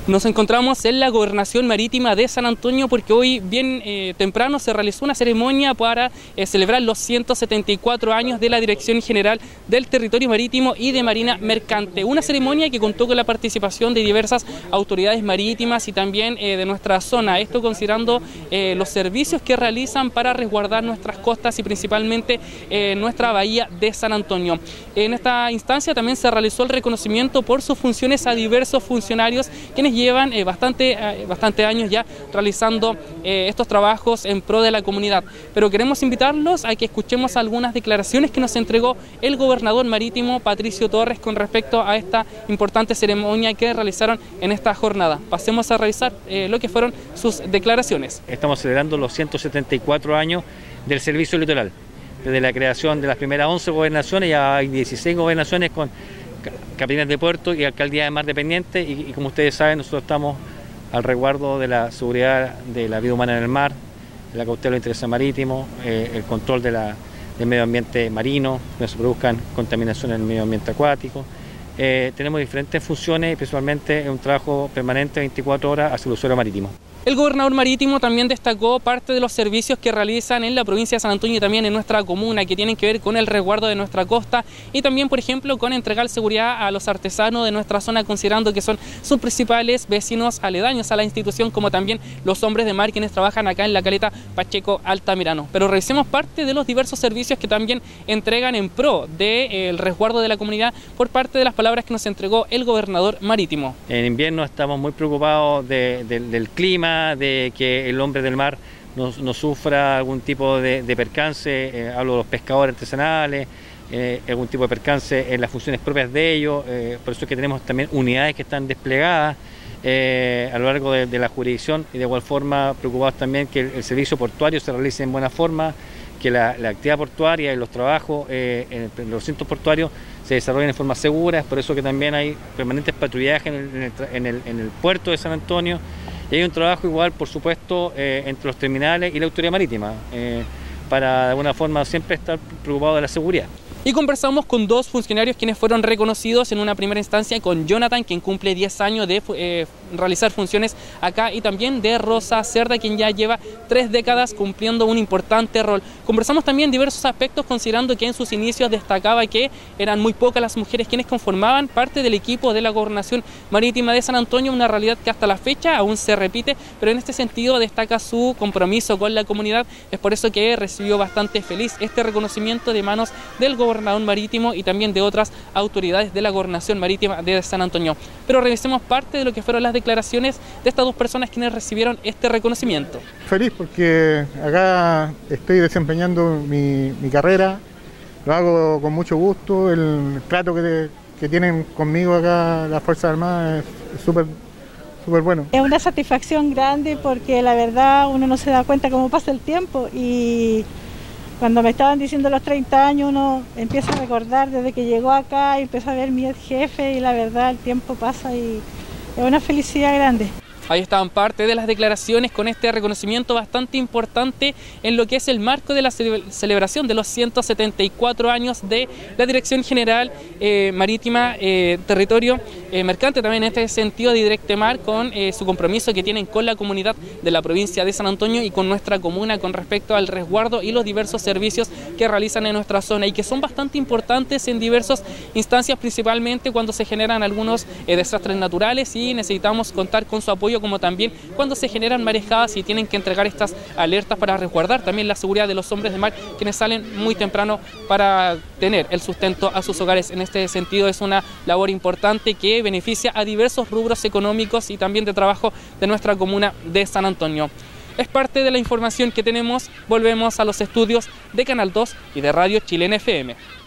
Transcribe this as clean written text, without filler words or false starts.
Nos encontramos en la Gobernación Marítima de San Antonio porque hoy bien temprano se realizó una ceremonia para celebrar los 174 años de la Dirección General del Territorio Marítimo y de Marina Mercante. Una ceremonia que contó con la participación de diversas autoridades marítimas y también de nuestra zona. Esto considerando los servicios que realizan para resguardar nuestras costas y principalmente nuestra bahía de San Antonio. En esta instancia también se realizó el reconocimiento por sus funciones a diversos funcionarios quienes llevan bastante años ya realizando estos trabajos en pro de la comunidad. Pero queremos invitarlos a que escuchemos algunas declaraciones que nos entregó el gobernador marítimo Patricio Torres con respecto a esta importante ceremonia que realizaron en esta jornada. Pasemos a revisar lo que fueron sus declaraciones. Estamos celebrando los 174 años del Servicio Litoral. Desde la creación de las primeras 11 gobernaciones, ya hay 16 gobernaciones con capitanes de puerto y alcaldía de mar dependiente y como ustedes saben, nosotros estamos al resguardo de la seguridad de la vida humana en el mar, de la cautela de intereses marítimos, el control del medio ambiente marino, que no se produzcan contaminaciones en el medio ambiente acuático. Tenemos diferentes funciones y principalmente un trabajo permanente 24 horas hacia el usuario marítimo. El gobernador marítimo también destacó parte de los servicios que realizan en la provincia de San Antonio y también en nuestra comuna, que tienen que ver con el resguardo de nuestra costa y también, por ejemplo, con entregar seguridad a los artesanos de nuestra zona, considerando que son sus principales vecinos aledaños a la institución, como también los hombres de mar quienes trabajan acá en la caleta Pacheco Altamirano. Pero revisemos parte de los diversos servicios que también entregan en pro del resguardo de la comunidad por parte de las palabras que nos entregó el gobernador marítimo. En invierno estamos muy preocupados del clima, de que el hombre del mar no sufra algún tipo de percance, hablo de los pescadores artesanales, algún tipo de percance en las funciones propias de ellos, por eso es que tenemos también unidades que están desplegadas a lo largo de la jurisdicción y de igual forma preocupados también que el servicio portuario se realice en buena forma, que la actividad portuaria y los trabajos en los recintos portuarios se desarrollen de forma segura, es por eso que también hay permanentes patrullajes en el puerto de San Antonio. Y hay un trabajo igual, por supuesto, entre los terminales y la autoridad marítima, para de alguna forma siempre estar preocupado de la seguridad. Y conversamos con dos funcionarios quienes fueron reconocidos en una primera instancia, con Jonathan, quien cumple 10 años de realizar funciones acá, y también de Rosa Cerda, quien ya lleva 3 décadas cumpliendo un importante rol. Conversamos también diversos aspectos, considerando que en sus inicios destacaba que eran muy pocas las mujeres quienes conformaban parte del equipo de la Gobernación Marítima de San Antonio, una realidad que hasta la fecha aún se repite, pero en este sentido destaca su compromiso con la comunidad. Es por eso que recibió bastante feliz este reconocimiento de manos del gobernador marítimo y también de otras autoridades de la Gobernación Marítima de San Antonio. Pero revisemos parte de lo que fueron las declaraciones de estas dos personas quienes recibieron este reconocimiento. Feliz porque acá estoy desempeñando mi carrera, lo hago con mucho gusto, el trato que tienen conmigo acá las Fuerzas Armadas es súper bueno. Es una satisfacción grande porque la verdad uno no se da cuenta cómo pasa el tiempo y cuando me estaban diciendo los 30 años uno empieza a recordar desde que llegó acá y empieza a ver mi ex jefe y la verdad el tiempo pasa y es una felicidad grande. Ahí estaban parte de las declaraciones con este reconocimiento bastante importante en lo que es el marco de la celebración de los 174 años de la Dirección General Marítima, Territorio Mercante, también en este sentido de Directemar, con su compromiso que tienen con la comunidad de la provincia de San Antonio y con nuestra comuna con respecto al resguardo y los diversos servicios que realizan en nuestra zona y que son bastante importantes en diversas instancias, principalmente cuando se generan algunos desastres naturales y necesitamos contar con su apoyo, como también cuando se generan marejadas y tienen que entregar estas alertas para resguardar también la seguridad de los hombres de mar quienes salen muy temprano para tener el sustento a sus hogares. En este sentido es una labor importante que beneficia a diversos rubros económicos y también de trabajo de nuestra comuna de San Antonio. Es parte de la información que tenemos. Volvemos a los estudios de Canal 2 y de Radio Chilena FM.